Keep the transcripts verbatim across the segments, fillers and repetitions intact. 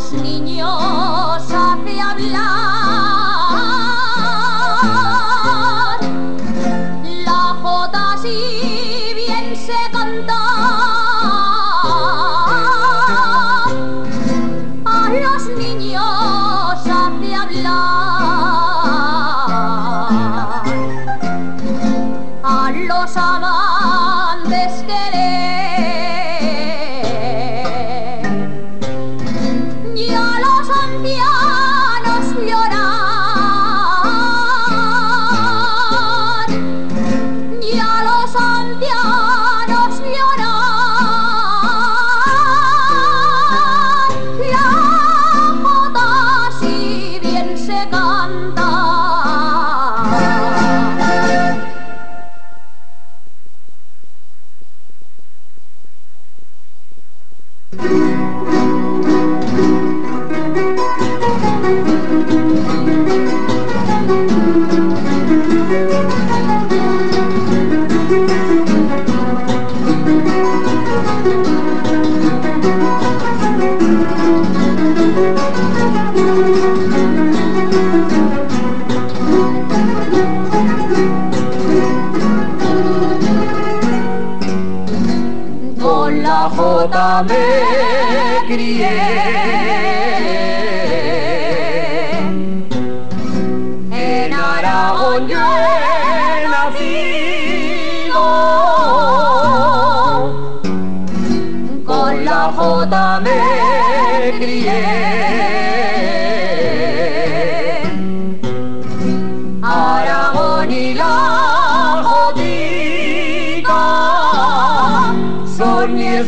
los niños hace hablar. La jota si bien se canta, a los niños hace hablar, a los amantes querer y a los ancianos llorar, y a los ancianos llorar. La jota si bien se canta. Con la jota me crié, en Aragón yo he nacido. Con la jota me crié, Aragón y la jotica son mi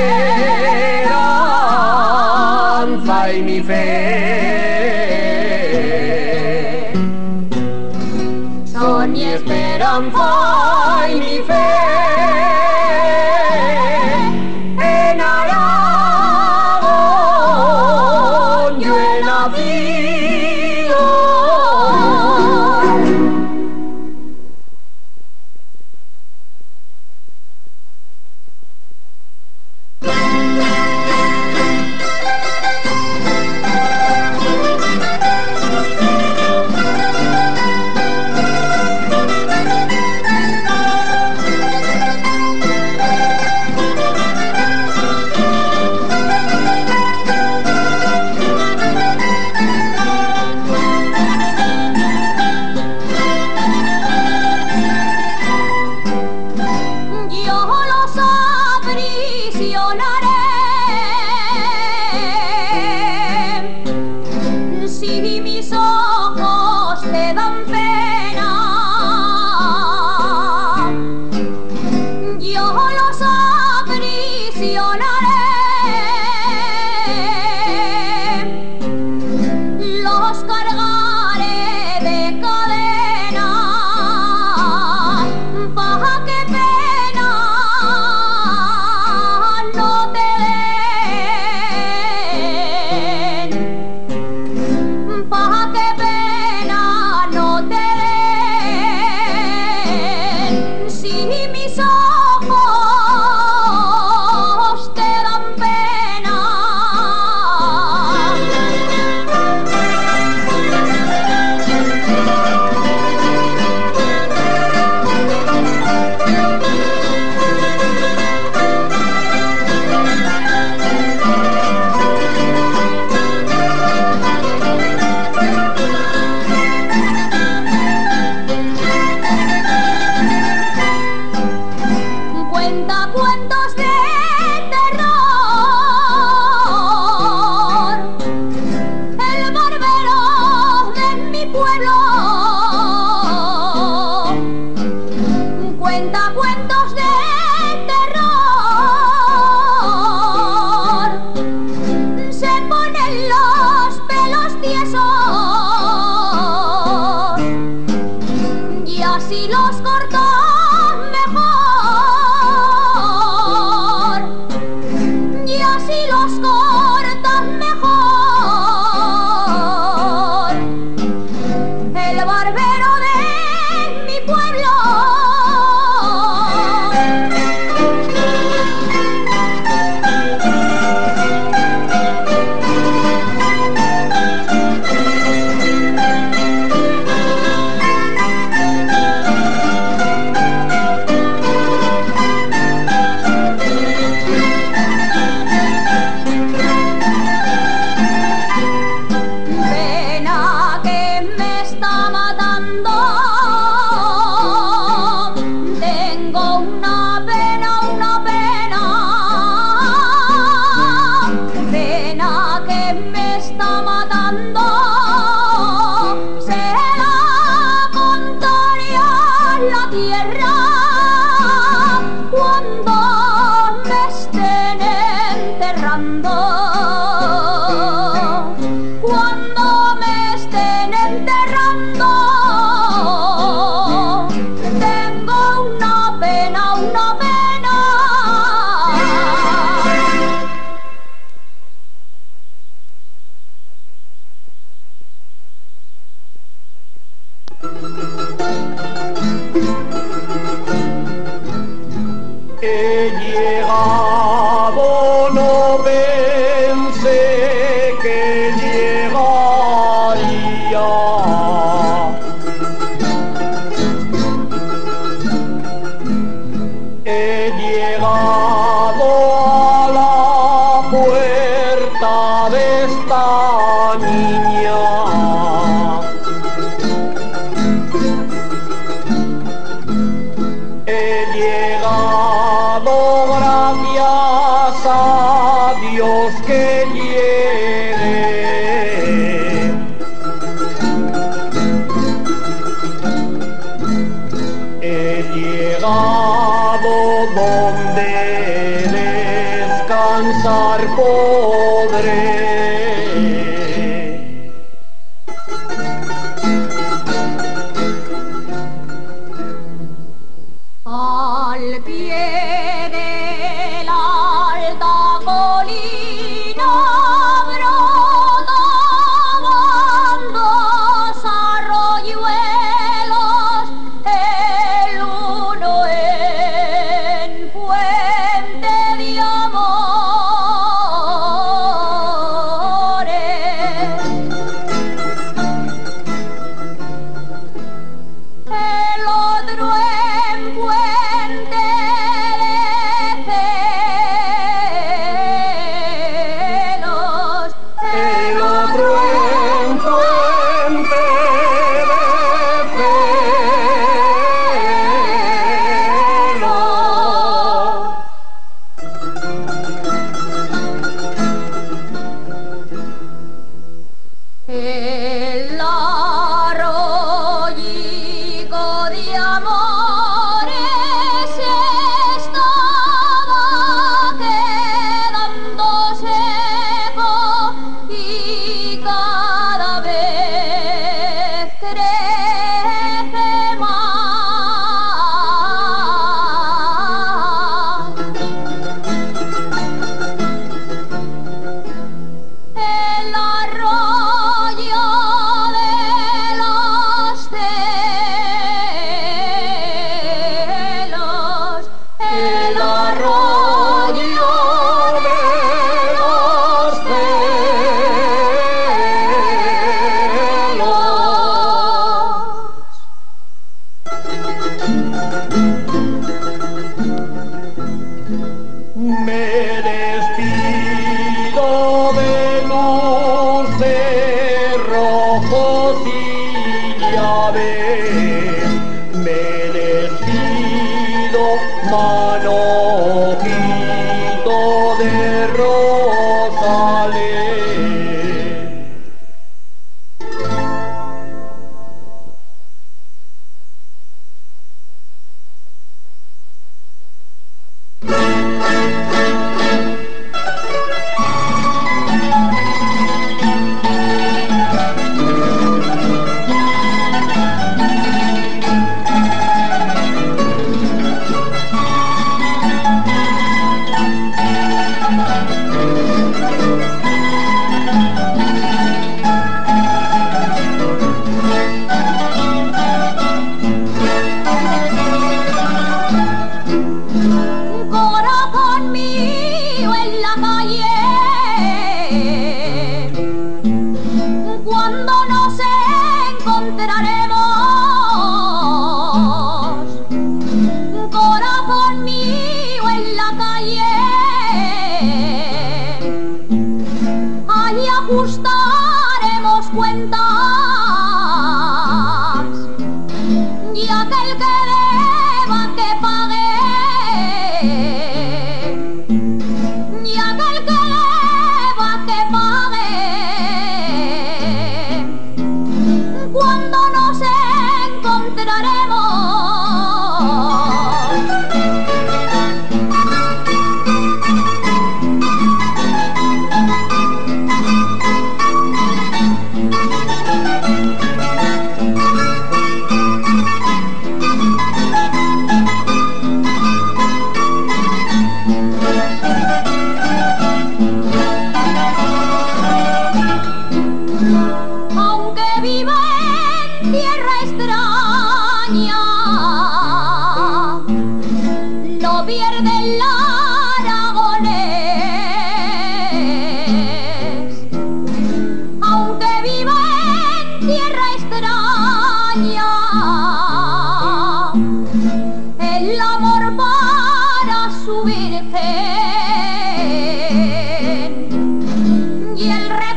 esperanza y mi fe. Son mi esperanza y mi fe. En Aragón yo he nacido. está matando, se la contaría la tierra cuando me estén enterrando, cuando me estén enterrando. Tengo una pena, una pena. He llegado, no pensé que llegaría. He llegado a la puerta de esta niña. He llegado gracias a Dios que llegue. He llegado donde descansar podré. Al pie de la alta colina brotaban dos arroyuelos, el uno en fuente de amores, el otro en fuente de celos, El otro en fuente de celos. El arroyico de amores estaba quedando seco y cada vez crece más. El arroyo de los celos, el arroyo de los celos. Me despido de luces rojos y llaves. Me despido, manojito de rosales. Corazón mío en la calle, cuando nos encontraremos. Corazón mío en la calle, ahí ajustaremos cuentas y aquel que deba que pague, y aquel que deba que pague.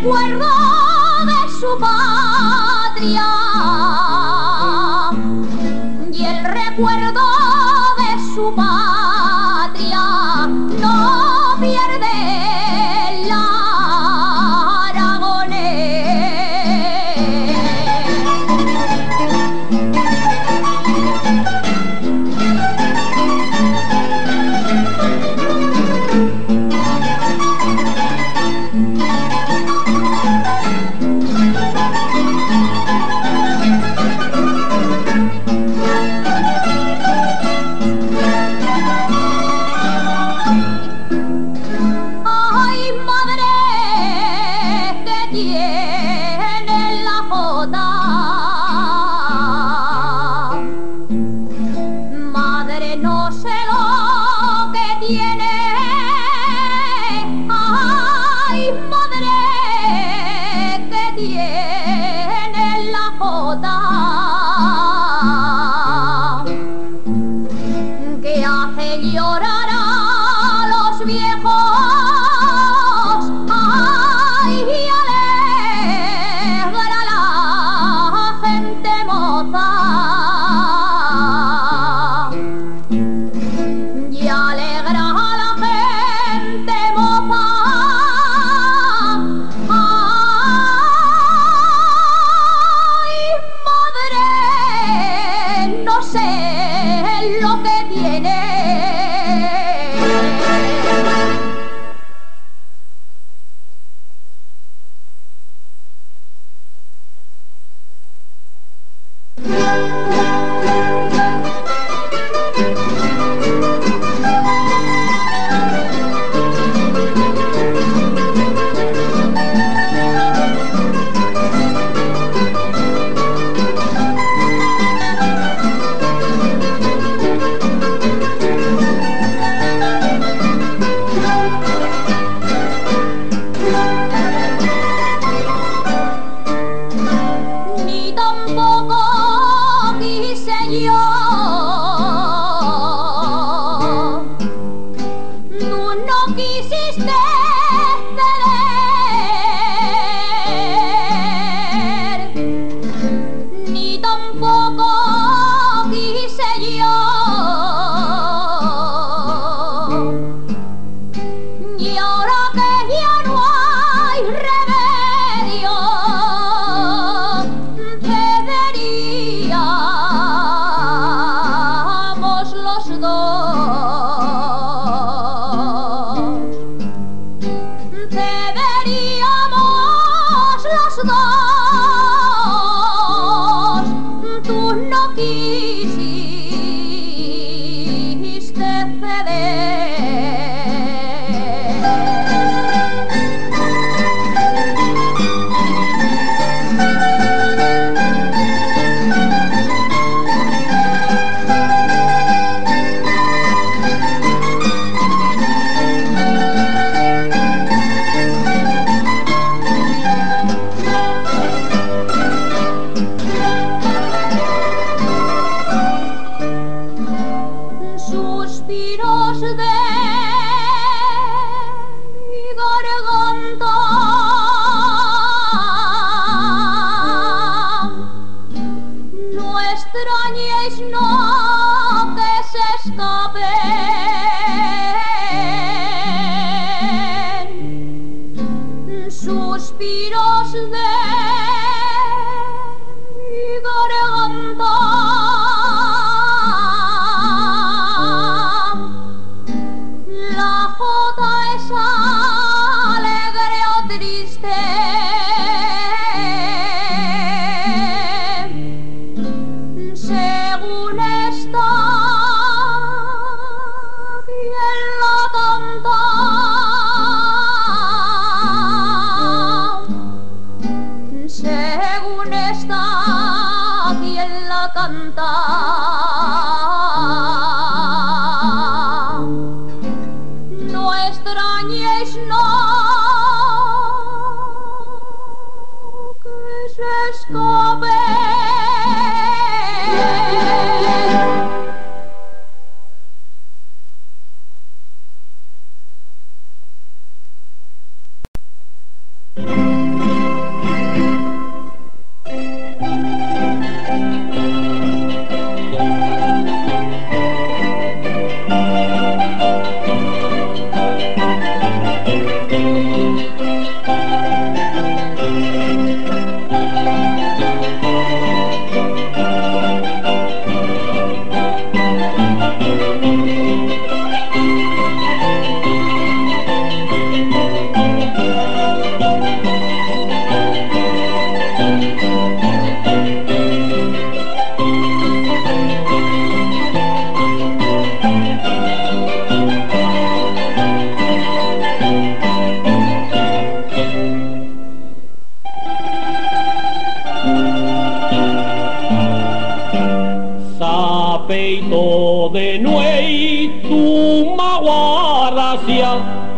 recuerdo de su patria y el recuerdo de su patria no pierde la que hace llorar a los viejos, ay, y alegra a la gente moza, y alegra a la gente moza, ay, madre, no sé lo que tiene. Suspiros de mi garganta, la jota es alegre o triste, según está quien la canta. Según está quien la canta, no extrañéis no que se escape. Thank you.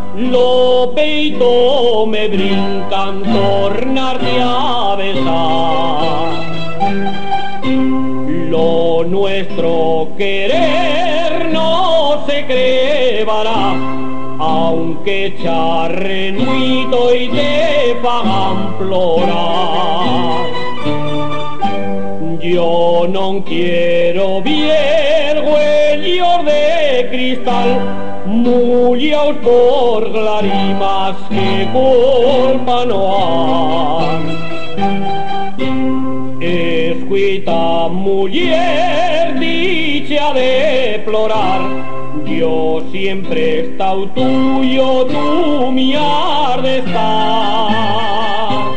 lo peito me brincan tornarte a besar. Lo nuestro querer no se crevará, aunque charrenuito y te pagan plorar. Yo no quiero viergüellos de cristal, mullaos por glarimas que culpa no han. Escuita muller dicha de plorar, yo siempre he estado tuyo, tú mi has de estar.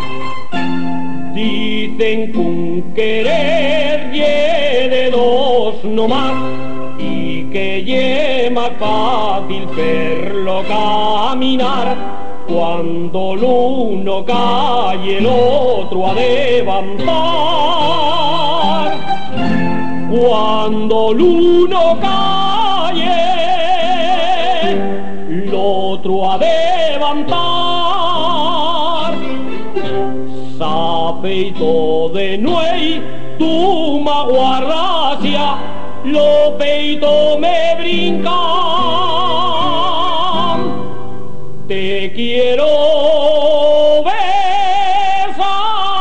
Dicen que un querer ye de dos no más, y que ye más fácil verlo caminar, cuando el uno cae el otro a levantar. Cuando el uno cae el otro a levantar. Sapeito de nuey, tu maguarracia, lo peito me brinca. Te quiero besar.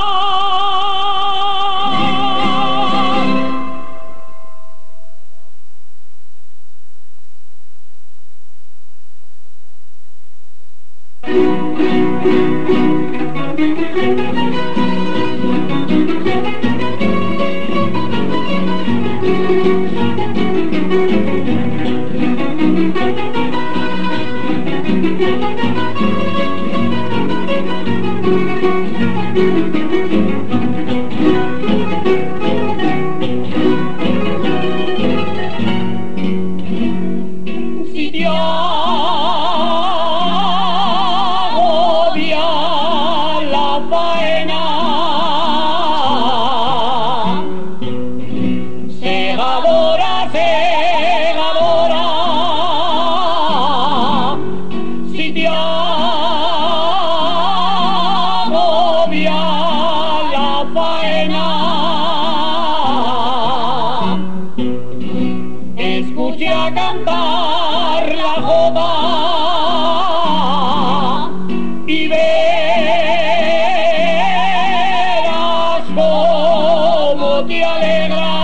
Si te agobia la faena, segadora, segadora, si te agobia la faena, escucha cantar la jota y verás cómo te alegra,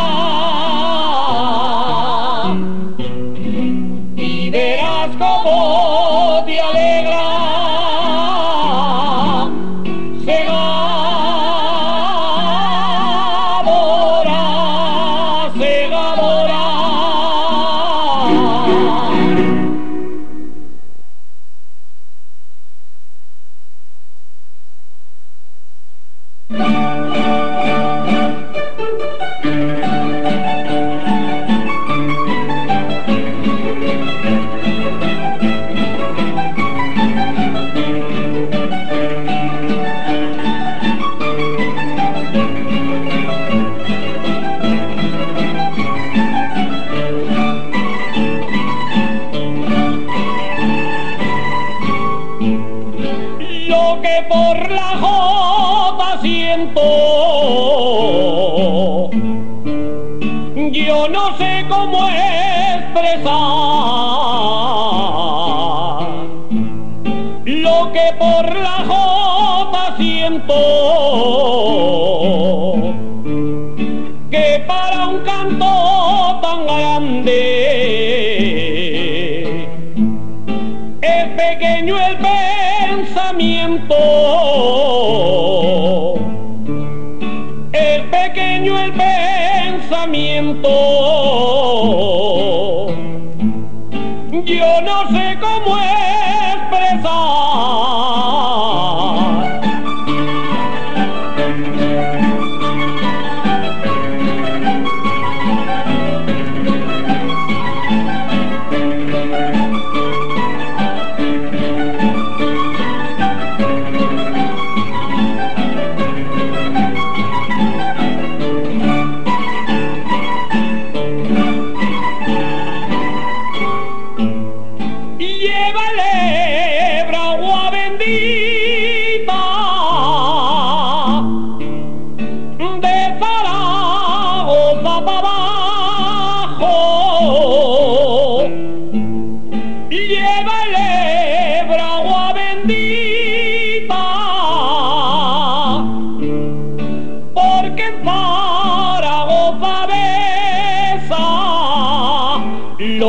y verás cómo te alegra. Segadora, segadora. Lo que por la jota siento, yo no sé cómo expresar. Lo que por la jota siento, que para un canto tan grande es pequeño el pensamiento, es pequeño el pensamiento. Yo no sé cómo expresar.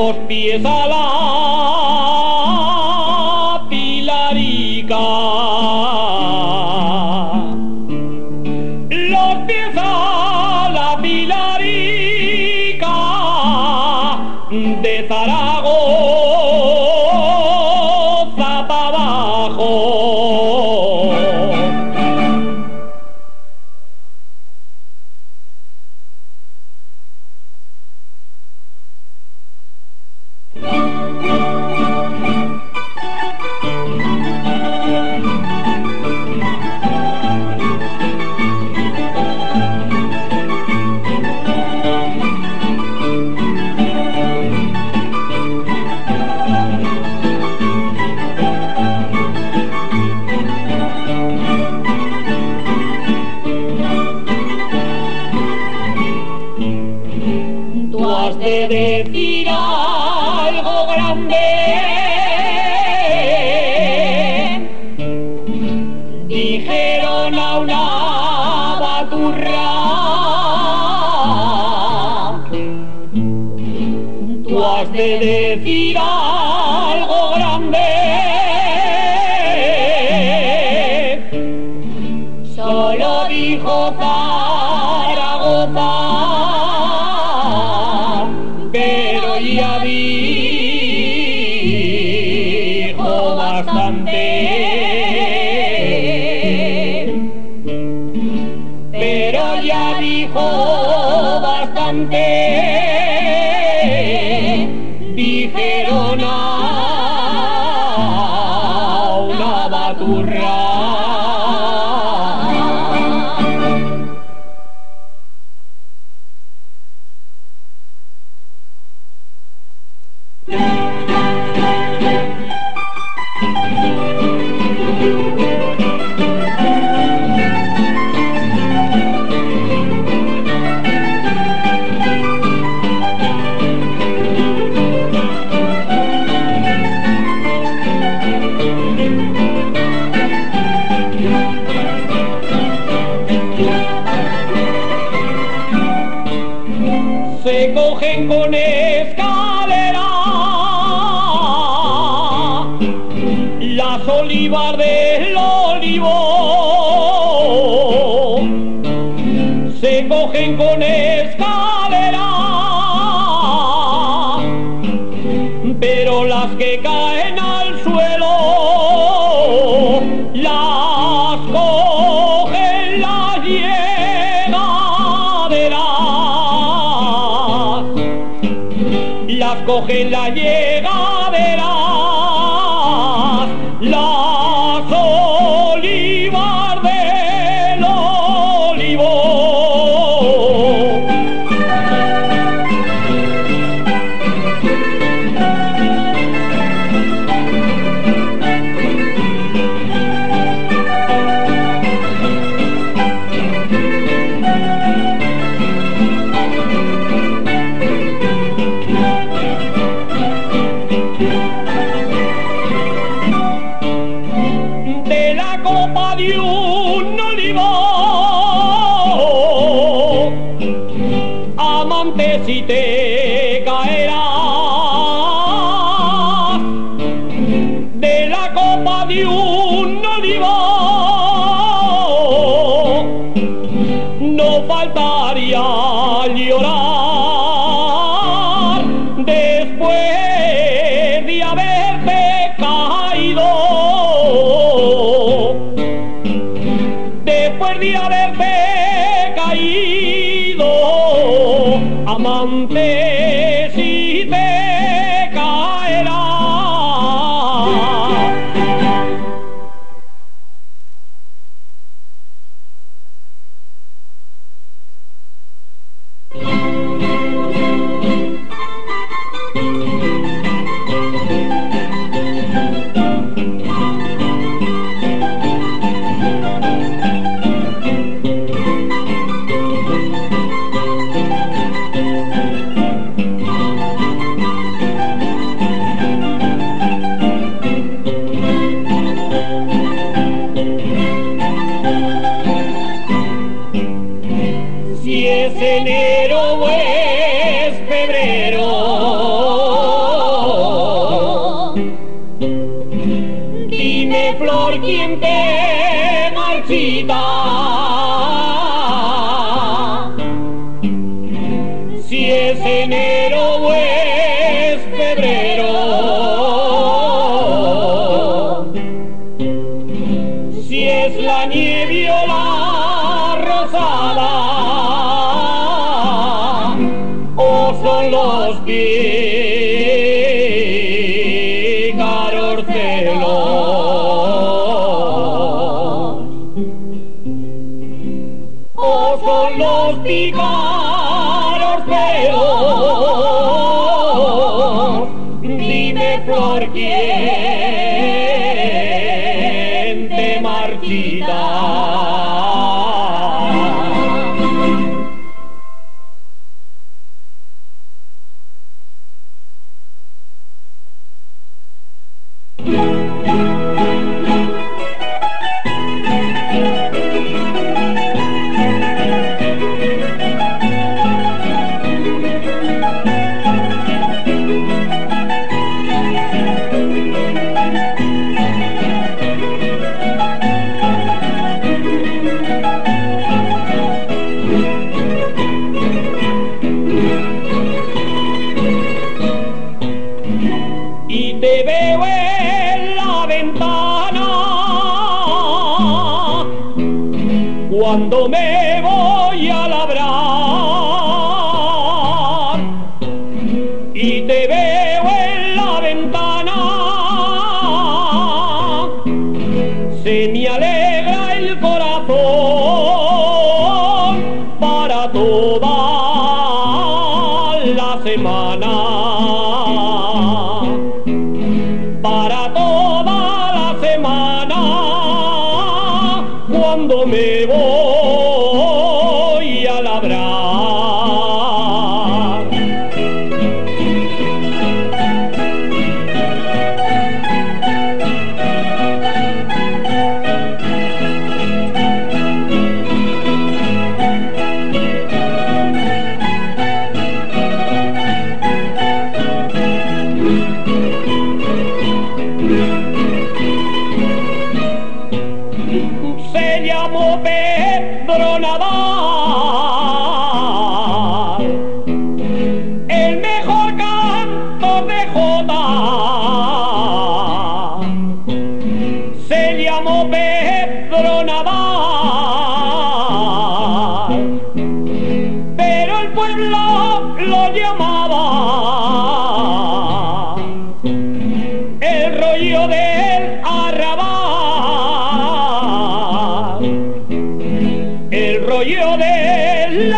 los pies a la pilarica, los pies a la pilarica de Zaragoza para abajo. Tú has de decir algo grande, dijeron a una baturra. Tú has de decir algo grande, solo dijo Zaragoza, pero ya dijo bastante, pero ya dijo bastante, dijeron a una baturra. Se cogen con escalera las olivas del olivo, se cogen con escalera, pero las que caen al suelo las cogen las llegaderas, las cogen las llegaderas, las olivas del olivo. De la copa de un olivo, amante, si te caerás. De la copa de un olivo no faltaría llorar después de haberte caído, después de haberte caído, amante, si te caerás. Si es enero o es febrero, marchita. Si es enero o es febrero, si es la nieve o la rosada, o son los pícaros celos, o son los pícaros celos. Dime por quién te marchitas. Y te veo en la ventana cuando me voy a labrar, y te veo en la ventana, se me alegra el corazón para toda la semana. Para toda la semana, cuando me voy a labrar. Se llamó Pedro Nadal, el mejor cantor de jota. Se llamó Pedro Nadal, pero el pueblo lo llamaba el rollo del arrabal, el rollo del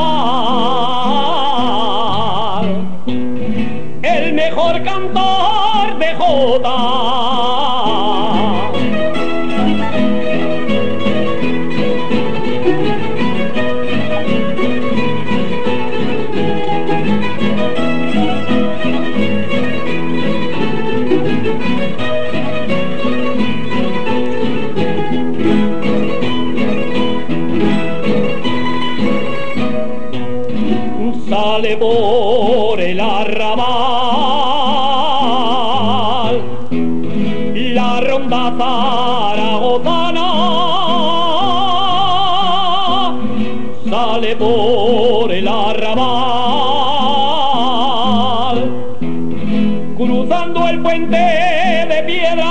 arrabal, el mejor cantor de jota. Sale por el arrabal la ronda zaragozana, sale por el arrabal cruzando el puente de piedra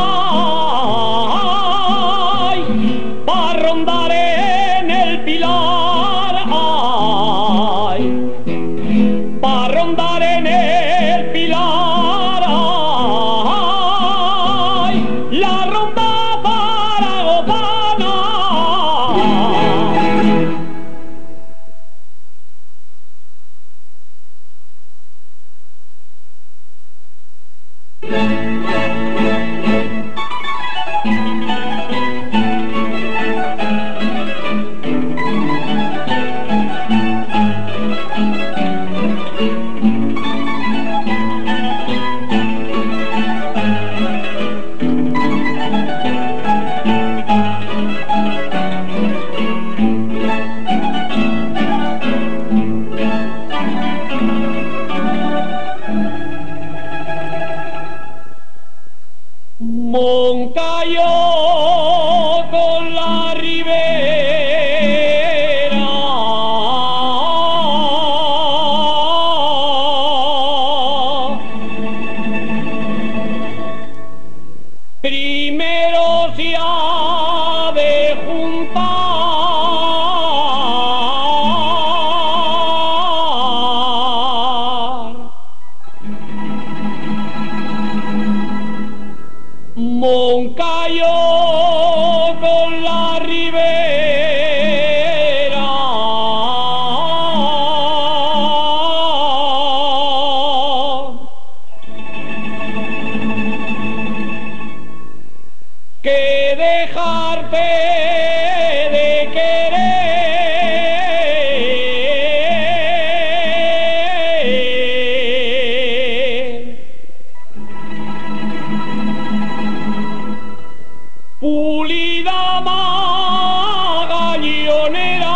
para rondar en el Pilar, ay, para rondar en el Pilar, ay, la ronda zaragozana. Thank you. la ribera. Primero se ha de juntar Moncayo con la ribera. Que dejarte de querer. Pulida magallonera.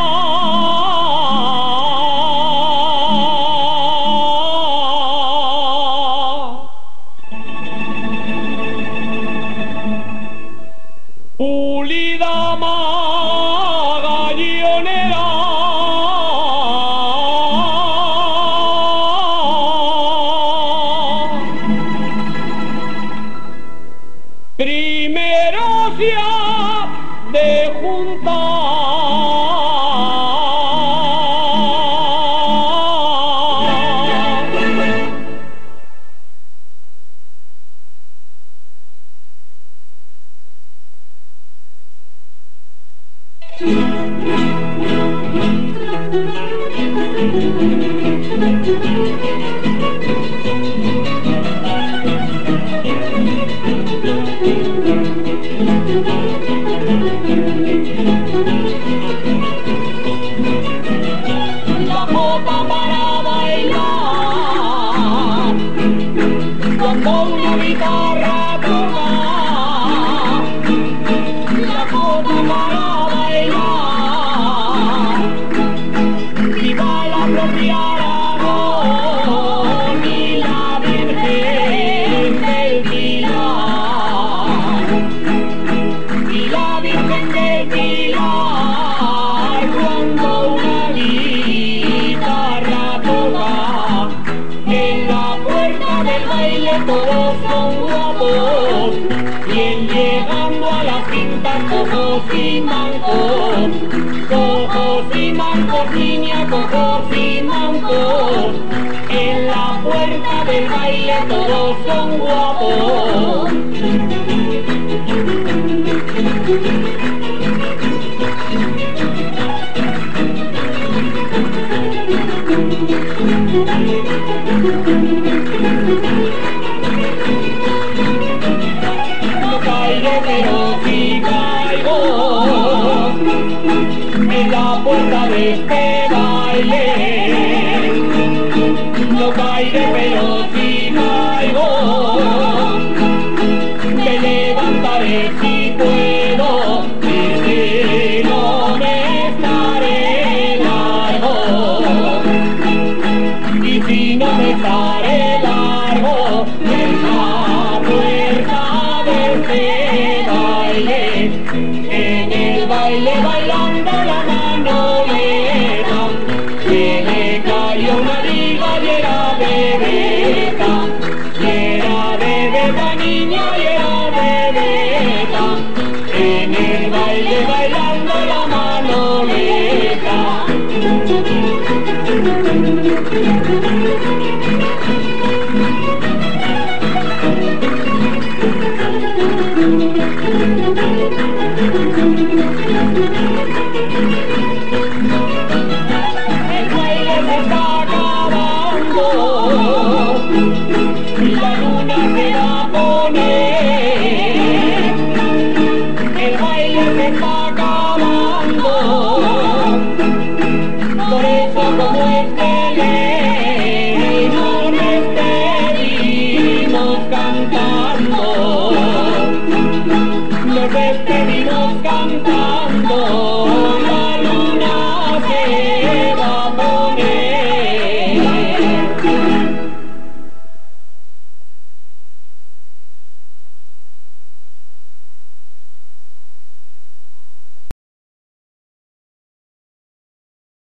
Pulida magallonera. Primero se ha de juntar la copa para bailar cuando una guitarra toca. La copa para bailar, viva la propia Aragón y la Virgen del Pilar. Y la Virgen del Pilar cuando una guitarra toca. En la puerta del baile todos son guapos, y en llegando a las cintas cojos y mancos, cojos y mancos, niña, cojos y mancos. En la puerta del baile todos son guapos. No caeré, pero sí caigo en la puerta de este baile. No caeré, pero sí caigo. Me levantaré si puedo, y si no me estaré largo. Y si no me estaré largo, en la puerta de este baile, en el baile bailando la manoleta, que le cayó una liga y era bebeta, y era bebeta niña y era bebeta, en el baile bailando la manoleta.